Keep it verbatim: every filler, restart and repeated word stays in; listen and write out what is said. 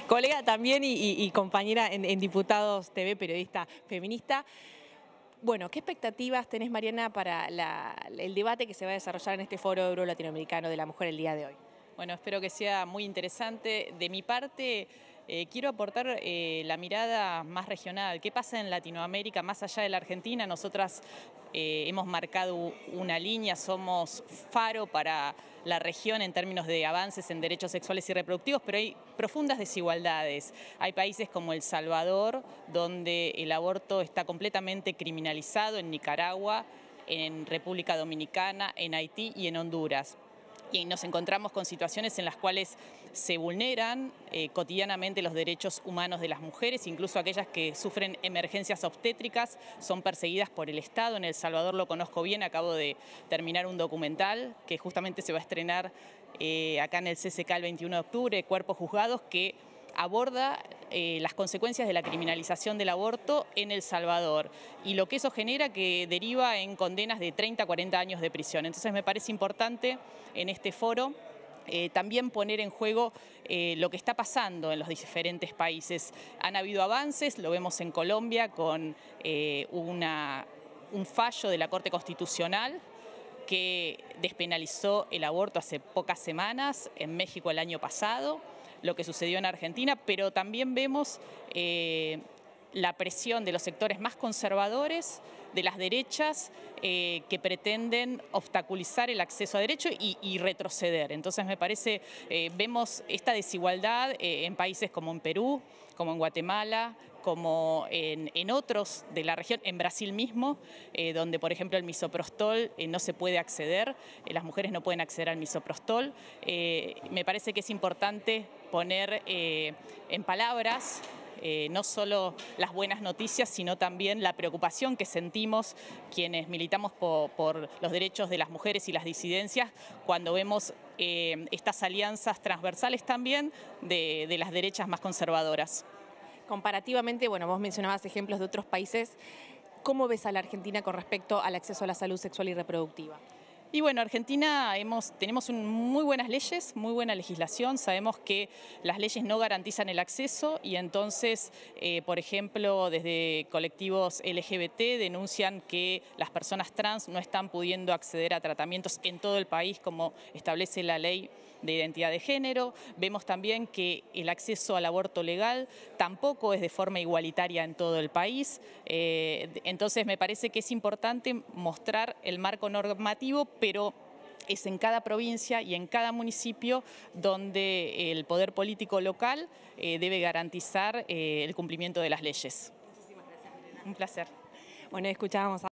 colega también y, y- y compañera en, en Diputados T V, periodista feminista. Bueno, ¿qué expectativas tenés, Mariana, para la- el debate que se va a desarrollar en este Foro Euro-Latinoamericano de la Mujer el día de hoy? Bueno, espero que sea muy interesante. De mi parte, eh, quiero aportar eh, la mirada más regional. ¿Qué pasa en Latinoamérica, más allá de la Argentina? Nosotras eh, hemos marcado una línea, somos faro para la región en términos de avances en derechos sexuales y reproductivos, pero hay profundas desigualdades. Hay países como El Salvador, donde el aborto está completamente criminalizado, en Nicaragua, en República Dominicana, en Haití y en Honduras. Y nos encontramos con situaciones en las cuales se vulneran eh, cotidianamente los derechos humanos de las mujeres, incluso aquellas que sufren emergencias obstétricas son perseguidas por el Estado. En El Salvador lo conozco bien, acabo de terminar un documental que justamente se va a estrenar eh, acá en el C C K el veintiuno de octubre, Cuerpos Juzgados, que aborda eh, las consecuencias de la criminalización del aborto en El Salvador y lo que eso genera, que deriva en condenas de treinta a cuarenta años de prisión. Entonces me parece importante en este foro eh, también poner en juego eh, lo que está pasando en los diferentes países. Han habido avances, lo vemos en Colombia con eh, una, un fallo de la Corte Constitucional que despenalizó el aborto hace pocas semanas, en México el año pasado, lo que sucedió en Argentina, pero también vemos eh, la presión de los sectores más conservadores, de las derechas, eh, que pretenden obstaculizar el acceso a derecho y, y retroceder. Entonces me parece, eh, vemos esta desigualdad eh, en países como en Perú, como en Guatemala, como en, en otros de la región, en Brasil mismo, eh, donde por ejemplo el misoprostol eh, no se puede acceder, eh, las mujeres no pueden acceder al misoprostol. Eh, me parece que es importante poner eh, en palabras Eh, no solo las buenas noticias, sino también la preocupación que sentimos quienes militamos por, por los derechos de las mujeres y las disidencias cuando vemos eh, estas alianzas transversales también de, de las derechas más conservadoras. Comparativamente, bueno, vos mencionabas ejemplos de otros países. ¿Cómo ves a la Argentina con respecto al acceso a la salud sexual y reproductiva? Y bueno, Argentina hemos, tenemos un, muy buenas leyes, muy buena legislación. Sabemos que las leyes no garantizan el acceso y entonces, eh, por ejemplo, desde colectivos L G B T denuncian que las personas trans no están pudiendo acceder a tratamientos en todo el país como establece la ley de identidad de género. Vemos también que el acceso al aborto legal tampoco es de forma igualitaria en todo el país. Eh, entonces me parece que es importante mostrar el marco normativo, pero es en cada provincia y en cada municipio donde el poder político local eh, debe garantizar eh, el cumplimiento de las leyes. Muchísimas gracias, Mariana. Un placer. Bueno, escuchábamos a